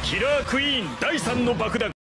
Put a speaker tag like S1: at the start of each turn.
S1: キラークイーン第3の爆弾